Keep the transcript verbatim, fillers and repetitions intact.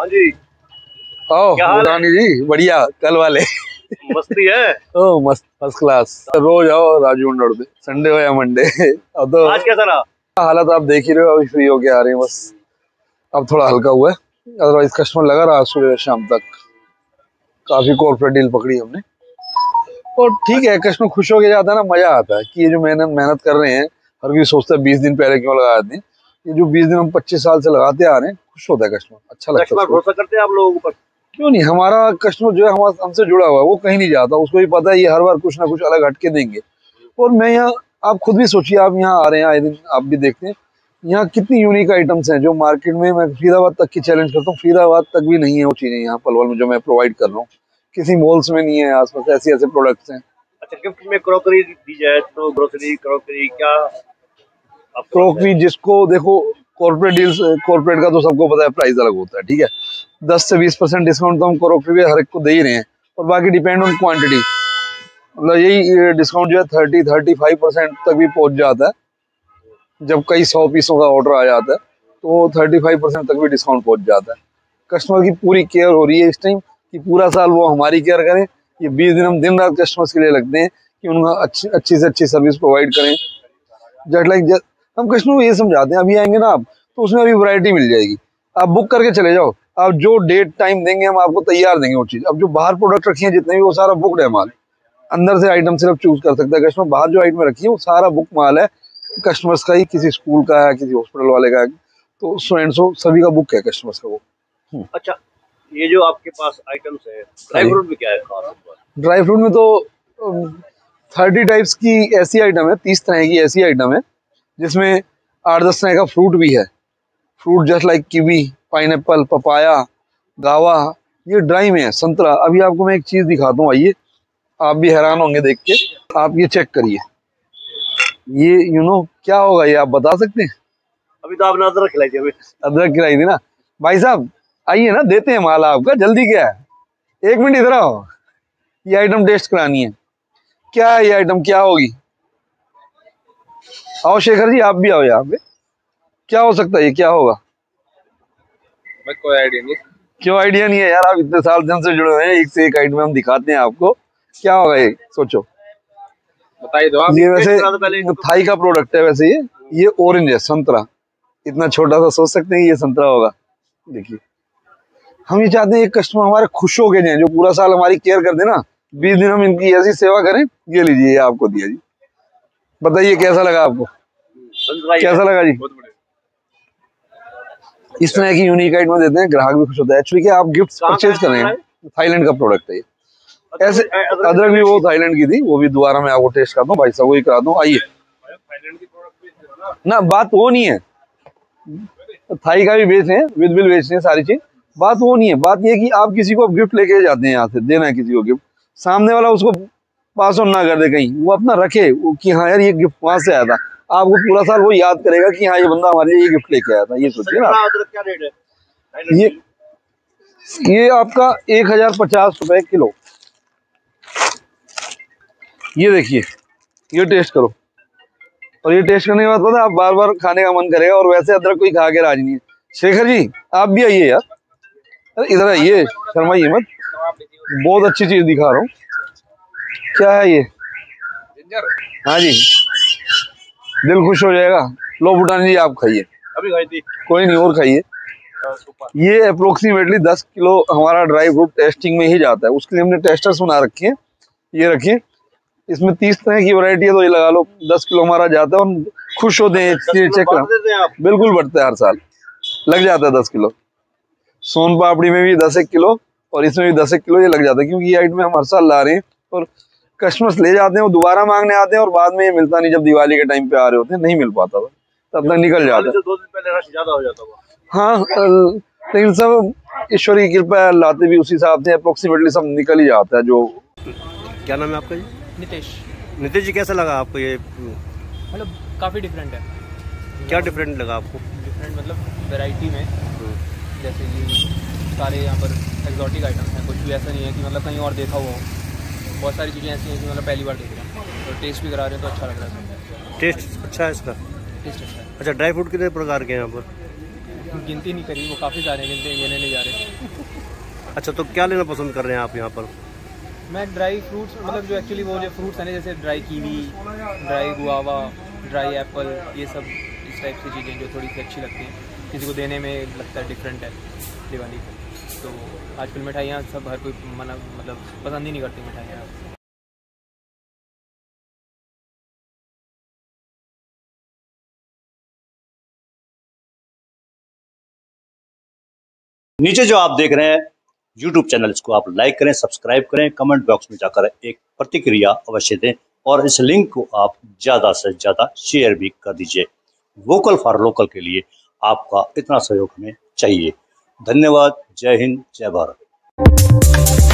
हाँ जी। ओह रानी जी बढ़िया, कल वाले मस्ती है। ओह मस्त, फर्स्ट क्लास। रोज आओ राजू मंडोर पे, संडे हो या मंडे। अब तो आज कैसा रहा हालत आप देख ही रहे हो, अभी फ्री होके आ रहे हैं बस। अब थोड़ा हल्का हुआ है, अदरवाइज कस्टमर लगा रहा सुबह शाम तक। काफी कॉर्पोरेट डील पकड़ी हमने, और ठीक है, कस्टमर खुश होके जाता है ना, मजा आता है कि ये जो मेहनत मेहनत कर रहे हैं, हर कोई सोचता है बीस दिन पहले क्यों लगा दें। ये जो बीस दिन हम पच्चीस साल से लगाते आ रहे हैं, खुश होता है कस्टमर, अच्छा लगता है। कस्टमर भरोसा करते हैं आप लोगों पर? क्यों नहीं, हमारा कस्टमर जो है हमारे हमसे जुड़ा हुआ है, वो कहीं नहीं जाता, उसको भी पता है ये हर बार कुछ ना कुछ अलग हटके देंगे। और मैं यहाँ, आप खुद भी सोचिए, आप यहाँ आ रहे हैं आए दिन, आप भी देखते हैं यहाँ कितनी यूनिक आइटम्स हैं जो मार्केट में, मैं फरीदाबाद तक की चैलेंज करता हूँ, फरीदाबाद तक भी नहीं है वो चीजें यहाँ पलवल में जो मैं प्रोवाइड कर रहा हूँ, किसी मॉल्स में नहीं है आसपास, ऐसे ऐसे प्रोडक्ट्स हैं। अच्छा, गिफ्ट में क्रॉकरी दी जाए तो ग्रोसरी क्रॉकरी क्या? क्रॉकरी जिसको देखो, कॉर्पोरेट डील्स, कॉर्पोरेट का तो सबको पता है प्राइस अलग होता है, ठीक है, दस से बीस परसेंट डिस्काउंट तो हम क्रॉकरी पे हर एक को दे ही रहे हैं, और बाकी डिपेंड ऑन क्वांटिटी। मतलब यही डिस्काउंट जो है थर्टी थर्टी फाइव परसेंट तक भी पहुंच जाता है, जब कई सौ पीसों का ऑर्डर आ जाता है तो थर्टी फाइव परसेंट तक भी डिस्काउंट पहुंच जाता है। कस्टमर की पूरी केयर हो रही है इस टाइम, कि पूरा साल वो हमारी केयर करें, ये बीस दिन हम दिन रात कस्टमर्स के लिए लगते हैं कि उनका अच्छी अच्छी से अच्छी सर्विस प्रोवाइड करें। जस्ट लाइक हम कस्टमर को ये समझाते हैं, अभी आएंगे ना आप तो उसमें अभी वैरायटी मिल जाएगी, आप बुक करके चले जाओ, आप जो डेट टाइम देंगे हम आपको तैयार देंगे वो चीज। अब जो बाहर प्रोडक्ट रखी है जितने भी, वो सारा बुकड है माल, अंदर से आइटम सिर्फ चूज कर सकता है कस्टमर, बाहर जो आइटम रखी है वो सारा बुक माल है कस्टमर्स का ही, किसी स्कूल का है, किसी हॉस्पिटल वाले का है, तो सो एंड सो सभी का बुक है कस्टमर्स का वो। अच्छा, ये जो आपके पास आइटम्स है, ड्राई फ्रूट में क्या है खास? ड्राई फ्रूट में तो थर्टी टाइप्स की ऐसी आइटम है, तीस तरह की ऐसी आइटम है जिसमें आठ दस तरह का फ्रूट भी है। Fruit just like kiwi, pineapple, papaya, guava, ये ड्राई में है, संतरा। अभी आपको मैं एक चीज दिखाता हूँ, आइए, आप भी हैरान होंगे देख के। आप ये चेक करिए, ये यू नो क्या होगा, ये आप बता सकते हैं? अभी तो आपने अदरक खिलाई थी। अभी अदरक खिलाई थी ना भाई साहब, आइए ना, देते हैं माल आपका, जल्दी क्या है, एक मिनट इधर आओ, ये आइटम टेस्ट करानी है। क्या है ये आइटम, क्या होगी? आओ शेखर जी, आप भी आओ यहाँ पे। क्या हो सकता है ये, क्या होगा? मैं कोई आइडिया नहीं। क्यों आइडिया नहीं है यार, आप इतने साल दिन से जुड़े हुए हैं, एक से एक आइटम हम दिखाते हैं आपको, क्या होगा ये सोचो, बताइए दो आप। ये वैसे थाई का प्रोडक्ट है वैसे, ये ये ऑरेंज है, संतरा, इतना छोटा सा, सोच सकते हैं ये संतरा होगा। देखिए, हम ये चाहते हैं एक कस्टमर हमारे खुश हो गए जाए, जो पूरा साल हमारी केयर कर दे ना, बीस दिन हम इनकी ऐसी सेवा करें। ये लीजिए, ये आपको दिया जी, बताइए कैसा लगा आपको, कैसा लगा जी? इस तरह की यूनिक आइटम देते हैं, ग्राहक भी खुश होता है। एक्चुअली क्या, आप गिफ्ट परचेज कर रहे हैं, थाईलैंड का प्रोडक्ट है ये। ऐसे अदरक भी वो थाईलैंड की थी, वो भी दोबारा मैं आपको टेस्ट करता हूँ, भाई साहब वही करा दूँ, आइए ना। बात वो नहीं है, थाई का भी बेच रहे हैं, विद बिल बेच रहे हैं सारी चीज, बात वो नहीं है। बात ये कि आप किसी को गिफ्ट लेके जाते हैं, यहाँ से देना है किसी को गिफ्ट, सामने वाला उसको पास ऑन ना कर दे कहीं, वो अपना रखे वो कि हाँ यार ये गिफ्ट वहां से आया था, आपको पूरा साल वो याद करेगा कि हाँ ये बंदा हमारे लिए ये गिफ्ट लेके आया था। ये सोचिए ना, क्या रेट है ये ये आपका एक हजार पचास रुपए किलो। ये देखिए, ये टेस्ट करो, और ये टेस्ट करने के बाद पता है आप बार बार खाने का मन करेगा, और वैसे अदरक कोई खा के राजी नहीं है। शेखर जी आप भी आइए यार, अरे इधर आइए, शर्माइए मत, बहुत अच्छी चीज दिखा रहा हूँ। क्या है ये? हाँ जी, दिल खुश हो जाएगा। लो भूटानी जी आप खाइए, अभी खाई थी, कोई नहीं और खाइए। ये अप्रोक्सीमेटली दस किलो हमारा ड्राई फ्रूट टेस्टिंग में ही जाता है, उसके लिए हमने टेस्टर्स बना रखे हैं। ये रखिए, इसमें तीस तरह की वैरायटी है, तो ये लगा लो दस किलो हमारा जाता है, और खुश होते हैं। चेक करो, बिल्कुल बढ़ता है, हर साल लग जाता है दस किलो। सोन पापड़ी में भी दस एक किलो, और इसमें भी दस एक किलो ये लग जाता है, क्योंकि ये आइटम हम हर साल ला रहे हैं, और कस्टमर्स ले जाते हैं, वो दोबारा मांगने आते हैं, और बाद में ये मिलता नहीं, जब दिवाली के टाइम पे आ रहे होते हैं नहीं मिल पाता था, तब तक निकल जाता है। दो दिन पहले रश ज्यादा हो जाता है। हाँ, लेकिन सब ईश्वर की कृपा, लाते भी उसी हिसाब से अप्रोक्सीमेटली सब निकल ही जाता है। जो क्या नाम है आपका जी? नितेश। नितेश जी, कैसा लगा आपको ये? मतलब काफ़ी डिफरेंट है। क्या डिफरेंट लगा आपको? डिफरेंट मतलब वैरायटी में, जैसे कि सारे यहाँ पर एक्जॉटिक आइटम्स हैं, कुछ भी ऐसा नहीं है कि मतलब कहीं और देखा हुआ हो। बहुत सारी चीज़ें ऐसी हैं कि मतलब पहली बार देख रहे हैं, और टेस्ट भी करा रहे हैं, तो अच्छा लग रहा है। टेस्ट अच्छा है इसका? टेस्ट अच्छा है। अच्छा, ड्राई फ्रूट कितने प्रकार के हैं यहाँ पर? गिनती नहीं करी, वो काफ़ी सारे गिनते गिने नहीं जा रहे। अच्छा, तो क्या लेना पसंद कर रहे हैं आप यहाँ पर? मैं ड्राई फ्रूट्स, मतलब जो एक्चुअली वो जो फ्रूट्स हैं ना, जैसे dry kiwi, dry guava, dry apple, ये सब इस टाइप की चीज़ें जो थोड़ी सी अच्छी लगती हैं, किसी को देने में लगता है डिफरेंट है दिवाली को। तो आजकल मिठाइयाँ सब हर कोई मना मतलब पसंद ही नहीं करती मिठाइयाँ। नीचे जो आप देख रहे हैं यूट्यूब चैनल, इसको आप लाइक करें, सब्सक्राइब करें, कमेंट बॉक्स में जाकर एक प्रतिक्रिया अवश्य दें और इस लिंक को आप ज़्यादा से ज़्यादा शेयर भी कर दीजिए। वोकल फॉर लोकल के लिए आपका इतना सहयोग हमें चाहिए। धन्यवाद। जय हिंद, जय भारत।